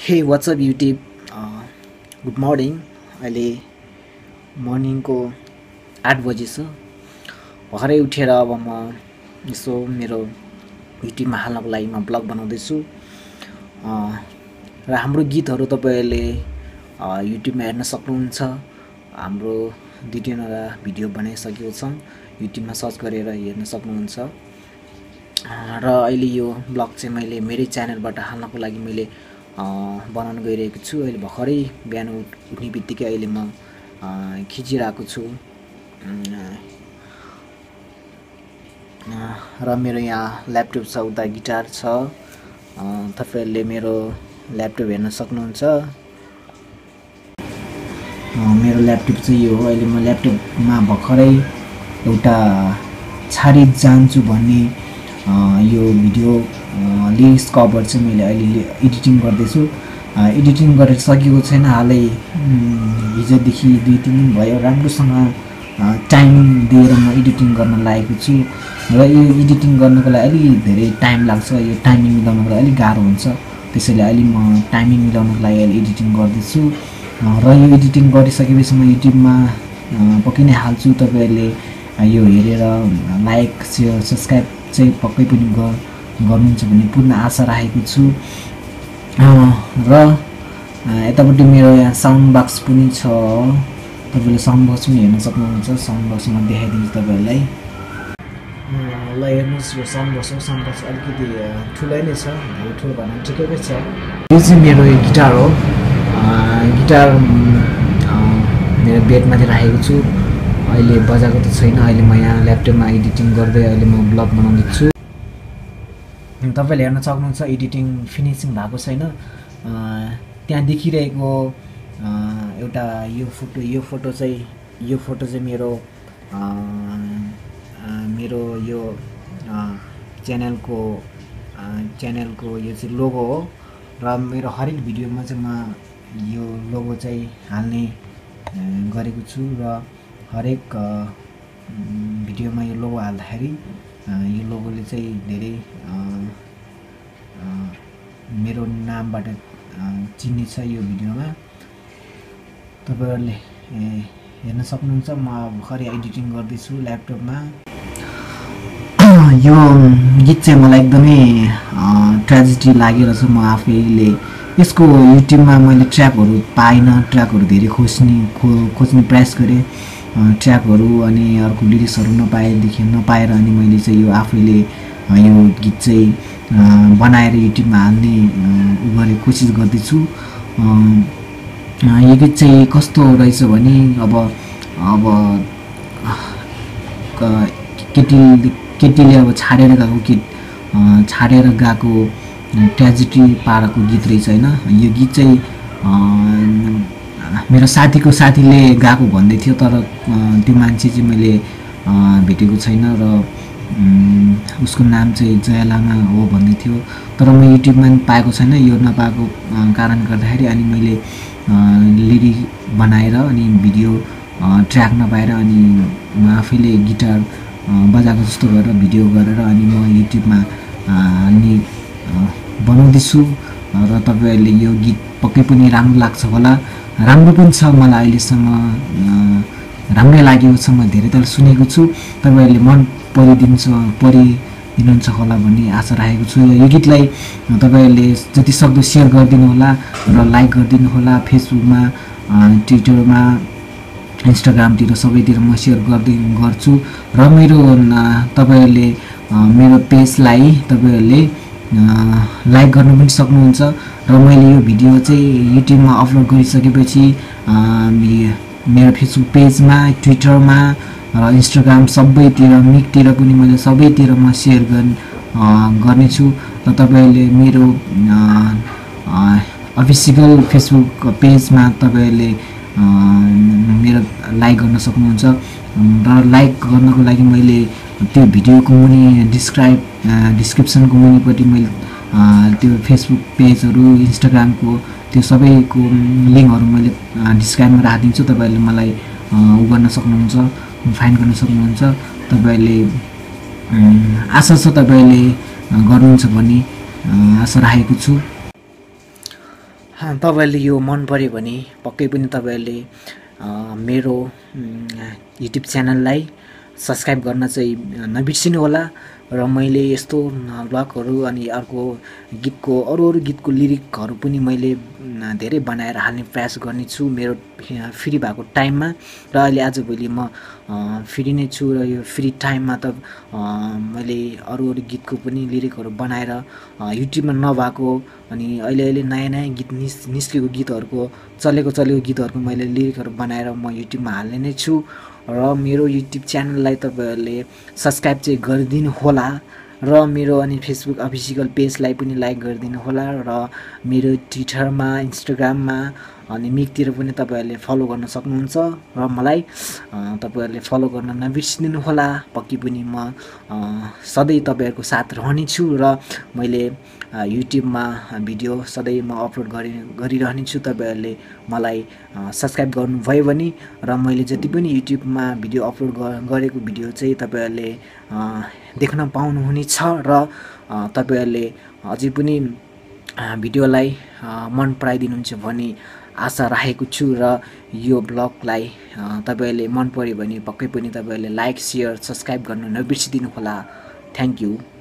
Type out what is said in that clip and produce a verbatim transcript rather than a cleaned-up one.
Hey, what's up YouTube? Uh, good morning. अहिले मर्निङको आठ बजे छ। भर्खरै उठेर अब म यसो मेरो युट्युबमा हाल्नको लागि म ब्लग बनाउँदैछु। र हाम्रो गीतहरू तपाईहरुले युट्युबमा हेर्न सक्नुहुन्छ। हाम्रो दुई तीनवटा भिडियो बनाइसकेको छौं। युट्युबमा सर्च गरेर हेर्न सक्नुहुन्छ। र अहिले यो ब्लग चाहिँ मैले मेरै च्यानलबाट हाल्नको लागि मैले बनाउन गइरहेको छु। अहिले भर्खरै बिहान उठ्ने बित्तिकै अहिले म खिचिरहेको छु। र मेरो यहाँ ल्यापटप छ, उता गिटार छ। तपाईहरुले मेरो ल्यापटप हेर्न सक्नुहुन्छ। मेरो ल्यापटप चाहिँ यो हो। अहिले म ल्यापटपमा भर्खरै एउटा छाडी जान्छु भन्ने यो भिडियो लिरिक्स कभर चाहिँ मैले अहिले एडिटिङ गर्दैछु। एडिटिङ गरेर सकेको छैन, हालै हिजोदेखि दुई तीन दिन भयो राम्रोसँग टाइम दिएर म एडिटिङ गर्न लागेको छु। र यो एडिटिङ गर्नको लागि अलि धेरै टाइम लाग्छ। यो टाइमिङ मिलाउनको लागि अलि गाह्रो हुन्छ। त्यसैले अलि म टाइमिङ मिलाउनको लागि अहिले एडिटिङ गर्दैछु। र यो एडिटिङ गरिसकेपछि म युट्युबमा पक्कै नै हाल्छु। तपाईहरुले यो हेरेर लाइक शेयर सब्स्क्राइब चाहिँ पक्कै पनि गर्नुहुन्छ भन्ने पूर्ण आशा राखेको छु। र यतापट्टि मेरो यहाँ साउन्ड बक्स पनि छ। तपाईले साउन्ड बक्स पनि हेर्न सक्नुहुन्छ। साउन्ड बक्स म देखाइदिन्छु तपाईहरुलाई। ल हेर्नुस्, यो साउन्ड बक्स हो। साउन्ड बक्स अलिकति ठुलै नै छ, धेरै ठुलो भएन, ठिकैकै छ। यो चाहिँ मेरो गिटार हो। गिटार मेरो बेडमाथि राखेको छु। अहिले बजाएको त छैन। अहिले म यहाँ ल्यापटपमा एडिटिङ गर्दै अहिले म ब्लग बनाउँदैछु। तपाईले हेर्न सक्नुहुन्छ एडिटिङ फिनिसिङ भएको छैन। त्यहाँ देखिरहेको एउटा यो फोटो यो फोटो चाहिँ यो फोटो चाहिँ मेरो मेरो यो च्यानलको च्यानलको यो चाहिँ लोगो हो। र मेरो हरेक भिडियोमा चाहिँ म यो लोगो चाहिँ हाल्ने गरेको छु। र हरेक भिडियोमा यो लोगो हाल्दाखेरि यो लोगोले चाहिँ धेरै मेरो नामबाट चिन्ने छ यो भिडियोमा। तपाईहरुले हेर्न सक्नुहुन्छ। म भर्खरै एडिटिङ गर्दैछु ल्यापटपमा। यो गीत चाहिँ मलाई एकदमै ट्रेजेडी लागेर छ। म आफैले यसको युट्युबमा मैले ट्र्याकहरु पाइन। ट्र्याकहरु धेरै खोज्ने खोज्ने प्रयास गरे। ट्र्याकहरु अनि अर्को लिरिक्सहरु नपाएदेखि नपाएर अनि मैले चाहिँ यो आफैले यो गीत चाहिँ बनाएर युट्युबमा हाल्ने गरे कोसिस गर्दैछु। यो गीत चाहिँ कस्तो रहेछ भने अब अब केटी केटीले अब छाडेर गएको गीत छाडेर गएको ट्रेजेडी पाराको गीत रहेछ हैन। यो गीत चाहिँ मेरो साथीको साथीले गाएको भन्दै थियो, तर त्यो मान्छे चाहिँ मैले भेटेको छैन। र उसको नाम चाहिँ जया लामा हो भन्दै थियो, तर म युट्युबमा पाएको छैन। यो नपाएको कारण गर्दाखेरि अनि मैले लिरिक बनाएर अनि भिडियो ट्र्याक नपाएर अनि म आफैले गिटार बजाएको जस्तो गरेर भिडियो गरेर अनि म युट्युबमा हाल्ने बनाउँदैछु। र तपाईहरुले यो गीत पक्कै पनि राम्रो लाग्छ होला। राम्रो पनि छ, मलाई अहिलेसम्म राम्रै लागेको छ। म धेरै ताल सुनेको छु। तपाईहरुले मन परिदिन्छ परिदिनुहुन्छ होला भन्ने आशा राखेको छु। यो गीतलाई तपाईहरुले जति सक्दो शेयर गरिदिनु होला र लाइक गरिदिनु होला। फेसबुकमा, ट्विटरमा, इन्स्टाग्रामतिर सबैतिर म शेयर गर्दै गर्छु। र मेरो तपाईहरुले मेरो पेजलाई तपाईहरुले लाइक गर्न पनि सक्नुहुन्छ। र मैले यो भिडियो चाहिँ युट्युबमा अपलोड गरिसकेपछि मेरो फेसबुक पेजमा, ट्विटरमा र इन्स्टाग्राम सबैतिर, मिकतिर पनि मैले सबैतिर म शेयर गर्नेछु। र तपाईहरुले मेरो अफिसियल फेसबुक पेजमा तपाईहरुले मेरो लाइक गर्न सक्नुहुन्छ। र लाइक गर्नको लागि मैले त्यो भिडियोको मुनि डिस्क्राइब डिस्क्रिप्सनको मुनिपट्टि मैले त्यो फेसबुक पेजहरु, इन्स्टाग्रामको त्यो सबैको लिंकहरु मैले डिस्क्राइबमा राखिदिन्छु। तपाईहरुले मलाई उ गर्न सक्नुहुन्छ, फाइन्ड गर्न सक्नुहुन्छ। तपाईहरुले आशा छ तपाईहरुले गर्नुहुन्छ भन्ने आशा राखेको छु। तपाईहरुले यो मन पर्यो भने पक्कै पनि तपाईहरुले मेरो युट्युब च्यानललाई सब्स्क्राइब गर्न चाहिँ नबिर्सिनु होला र मैले यस्तो ब्लगहरु अनि अर्को गीतको अरु अरु गीतको लिरिकहरु पनि मैले धेरै बनाएर हाल्ने प्रयास गर्ने छु मेरो फ्री भएको टाइममा र अहिले आजभोलि म फ्री नै छु र यो फ्री टाइममा त मैले अरु अरु गीतको पनि लिरिकहरु बनाएर युट्युबमा नभएको अनि अहिले अहिले नयाँ नयाँ गीत निस्केको गीतहरुको चलेको चलेको गीतहरुको मैले लिरिकहरु बनाएर म युट्युबमा हाल्ने नै छु र मेरो युट्युब च्यानललाई तपाईहरुले सब्स्क्राइब चाहिँ गरिदिनु होला र मेरो अनि फेसबुक अफिसियल पेजलाई पनि लाइक गरिदिनु होला र मेरो ट्विटरमा इन्स्टाग्राममा अनि मिकतिर पनि तपाईहरुले फलो गर्न सक्नुहुन्छ र मलाई तपाईहरुले फलो गर्न नबिर्सिदिनु होला पक्कै पनि म सधैं तपाईहरुको साथ रहने छु र मैले युट्युबमा भिडियो सधैं म अपलोड गरि गरिरहने छु तपाईहरुले मलाई सब्स्क्राइब गर्नुभयो भने र मैले जति पनि युट्युबमा भिडियो अपलोड गरेको भिडियो चाहिँ तपाईहरुले देख्न पाउनुहुनेछ र तपाईहरुले अझै पनि भिडियोलाई मन पराइदिनुहुन्छ भन्ने आशा राखेको छु र यो ब्लगलाई तपाईहरुले मन पर्यो भने पक्कै पनि तपाईहरुले लाइक शेयर सब्स्क्राइब गर्न नबिर्सिदिनु होला थ्यांक यू।